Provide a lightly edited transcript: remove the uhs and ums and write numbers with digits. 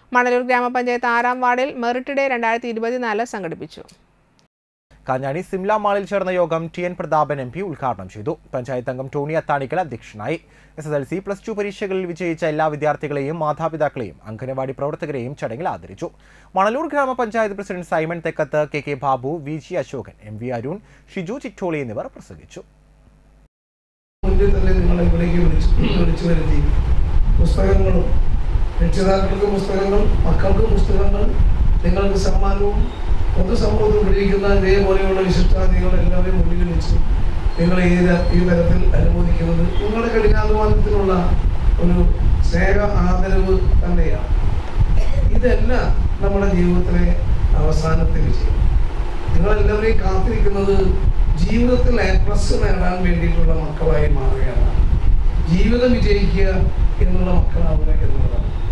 മണലൂർ ഗ്രാമപഞ്ചായത്ത് 6ാം വാർഡിൽ merit day 2024 സംഘടിപ്പിച്ചു. കാഞ്ഞാണി സിംല മാളിൽ ചേർന്ന യോഗം ടി.എൻ. പ്രതാപൻ MP ഉദ്ഘാടനം ചെയ്തു. പഞ്ചായത്ത് അംഗം ടോണി അത്താണിക്കൽ അധ്യക്ഷനായി. SSLC, +2 പരീക്ഷകളിൽ വിജയിച്ച എല്ലാ വിദ്യാർത്ഥികളെയും മാതാപിതാക്കളെയും അംഗനവാടി പ്രവർത്തകരെയും ചടങ്ങിൽ ആദരിച്ചു. Manalur Grama Panchayat president Simon Thekkath, KK Babu, VG Ashokan, MV Arun, Shiju Chittoli എന്നിവർ പ്രസംഗിച്ചു. പുസ്തകങ്ങളും രക്ഷിതാക്കൾക്ക് പുസ്തകങ്ങൾ, മക്കൾക്ക് പുസ്തകങ്ങൾ, നിങ്ങൾക്ക് സമ്മാനവും പൊതുസമൂഹത്തിൽ ഉപയോഗിക്കുന്ന ഇതേപോലെയുള്ള വിശിഷ്ടാതികൾ എല്ലാവരും മുന്നിൽ വെച്ച് നിങ്ങൾ ഈ തരത്തിൽ അനുമോദിക്കുന്നത് നിങ്ങളുടെ കഠിനാധ്വാനത്തിനുള്ള ഒരു സ്നേഹ ആദരവ് തന്നെയാണ്. ഇതെല്ലാം നമ്മുടെ ജീവിതത്തിലെ അവസാനത്തെ വിജയം. നിങ്ങളെല്ലാവരെയും കാത്തിരിക്കുന്നത് ജീവിതത്തിൽ A+ നേടാൻ വേണ്ടിയിട്ടുള്ള മക്കളായി മാറുകയാണ്. ജീവിതം വിജയിക്കുക എന്നുള്ള മക്കളാവുക എന്നുള്ളതാണ്.